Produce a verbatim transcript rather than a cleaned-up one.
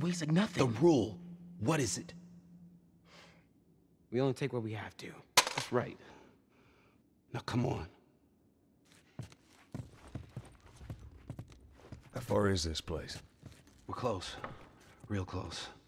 weighs like nothing. The rule. What is it? We only take what we have to. That's right. Now come on. How far is this place? We're close. Real close.